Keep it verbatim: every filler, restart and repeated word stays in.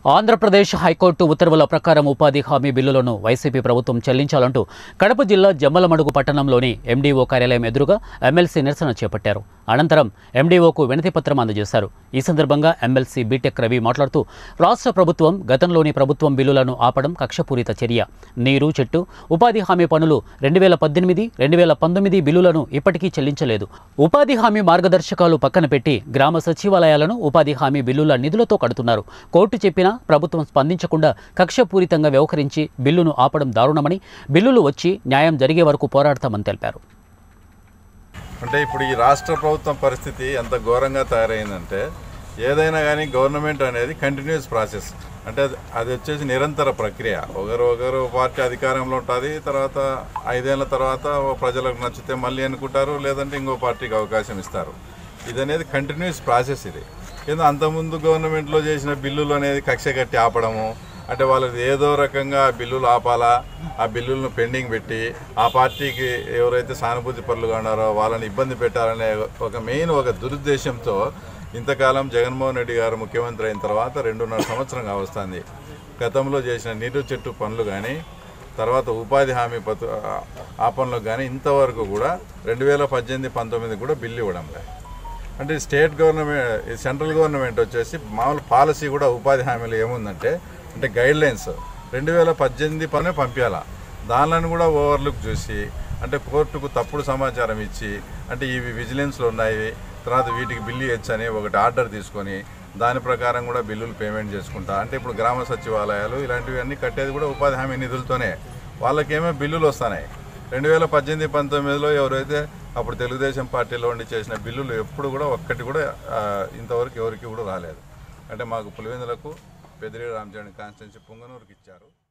Andhra Pradesh high court ఉత్తర్వుల ప్రకారం ఉపాధి హామీ బిల్లులను వైసీపీ ప్రభుత్వం చెల్లించాలంటూ కడప జిల్లా జమ్మలమడుగు పట్టణంలోని ఎండీఓ కార్యాలయం ఎదురుగా ఎమ్మెల్సీ నిరసన చేపట్టారు. అనంతరం ఎండీఓకు వినతిపత్రం అందజేశారు. ఈ సందర్భంగా ఎమ్మెల్సీ బీటెక్ రవి మాట్లాడుతూ రాష్ట్ర ప్రభుత్వం గతంలోని ప్రభుత్వం బిల్లులను ఆపడం కక్షపూరిత చర్య. నీరు, చెట్టు, ఉపాధి హామీ పనులు రెండు వేల పద్దెనిమిది రెండు వేల పంతొమ్మిది బిల్లులను ఇప్పటికీ చెల్లించలేదు. ఉపాధి హామీ మార్గదర్శకాలు పక్కన పెట్టి గ్రామ సచివాలయాలను ఉపాధి హామీ బిల్లుల నిధులతో కడుతున్నారు. కోర్టు చెప్పినా ప్రభుత్వం స్పందించకుండా కక్షపూరితంగా వ్యవహరించి బిల్లును ఆపడం దారుణమని, బిల్లులు వచ్చి న్యాయం జరిగే వరకు పోరాడతామని తెలిపారు. అంటే ఇప్పుడు ఈ రాష్ట్ర ప్రభుత్వం పరిస్థితి ఎంత ఘోరంగా తయారైందంటే, ఏదైనా కానీ గవర్నమెంట్ అనేది కంటిన్యూస్ ప్రాసెస్, అంటే అది వచ్చేసి నిరంతర ప్రక్రియ. ఒకరు ఒకరు పార్టీ అధికారంలో ఉంటుంది, తర్వాత ఐదేళ్ల తర్వాత ప్రజలకు నచ్చితే మళ్ళీ అనుకుంటారు, లేదంటే ఇంకో పార్టీకి అవకాశం ఇస్తారు. ఇది అనేది కంటిన్యూస్ ప్రాసెస్. ఇది ఏదో అంతకుముందు గవర్నమెంట్లో చేసిన బిల్లులు అనేది కక్ష కట్టి ఆపడము, అంటే వాళ్ళది ఏదో రకంగా బిల్లులు ఆపాలా, ఆ బిల్లులను పెండింగ్ పెట్టి ఆ పార్టీకి ఎవరైతే సానుభూతి పరులుగా ఉన్నారో వాళ్ళని ఇబ్బంది పెట్టాలనే ఒక మెయిన్ ఒక దురుద్దేశంతో ఇంతకాలం జగన్మోహన్ రెడ్డి గారు ముఖ్యమంత్రి అయిన తర్వాత రెండున్నర సంవత్సరంగా వస్తుంది. గతంలో చేసిన నీరు చెట్టు పనులు కానీ, తర్వాత ఉపాధి హామీ పతు ఆ పనులకు కానీ ఇంతవరకు కూడా రెండు వేల పద్దెనిమిది పంతొమ్మిది కూడా బిల్లు ఇవ్వడం లేదు. అంటే స్టేట్ గవర్నమెంట్, సెంట్రల్ గవర్నమెంట్ వచ్చేసి మామూలు పాలసీ కూడా ఉపాధి హామీలు ఏముందంటే, అంటే గైడ్లైన్స్ రెండు వేల పద్దెనిమిది పనే పంపించాలా, దానిలను కూడా ఓవర్లుక్ చూసి, అంటే కోర్టుకు తప్పుడు సమాచారం ఇచ్చి, అంటే ఇవి విజిలెన్స్లో ఉన్నాయి, తర్వాత వీటికి బిల్లు ఇచ్చని ఒకటి ఆర్డర్ తీసుకొని దాని ప్రకారం కూడా బిల్లులు పేమెంట్ చేసుకుంటా. అంటే ఇప్పుడు గ్రామ సచివాలయాలు ఇలాంటివన్నీ కట్టేది కూడా ఉపాధి హామీ నిధులతోనే. వాళ్ళకేమో బిల్లులు వస్తున్నాయి. రెండు వేల పద్దెనిమిది పంతొమ్మిదిలో ఎవరైతే అప్పుడు తెలుగుదేశం పార్టీలో ఉండి చేసిన బిల్లులు ఎప్పుడు కూడా ఒక్కటి కూడా ఇంతవరకు ఎవరికి కూడా రాలేదు. అంటే మాకు పులివెందులకు పెద్దిరెడ్డి రామచంద్ర కాన్స్టిట్యున్సీ పుంగనూరుకి ఇచ్చారు.